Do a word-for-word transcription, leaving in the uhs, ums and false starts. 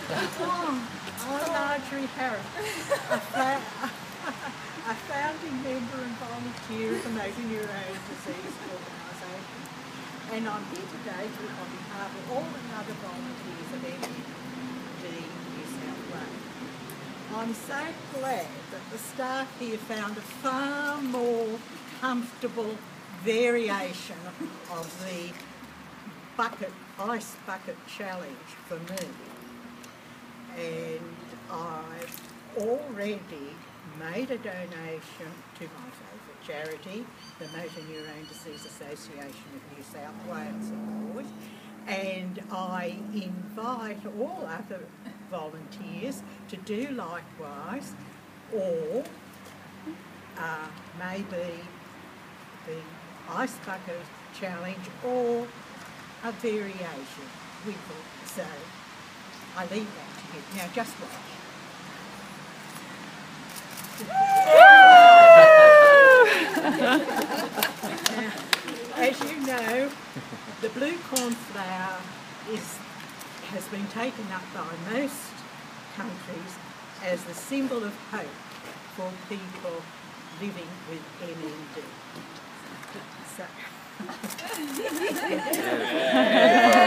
Oh, I'm Marjorie Harrap, a, fa a founding member and volunteer of the Motor Neurone Disease Organisation, and I'm here today to, on behalf of all the other volunteers of M N D New South Wales. I'm so glad that the staff here found a far more comfortable variation of the bucket, ice bucket challenge for me. And I've already made a donation to my favourite charity, the Motor Neurone Disease Association of New South Wales, of course, and I invite all other volunteers to do likewise, or uh, maybe the ice bucket challenge or a variation with it. So I leave that to you. Now just watch. Now, as you know, the blue cornflower is has been taken up by most countries as the symbol of hope for people living with M N D. So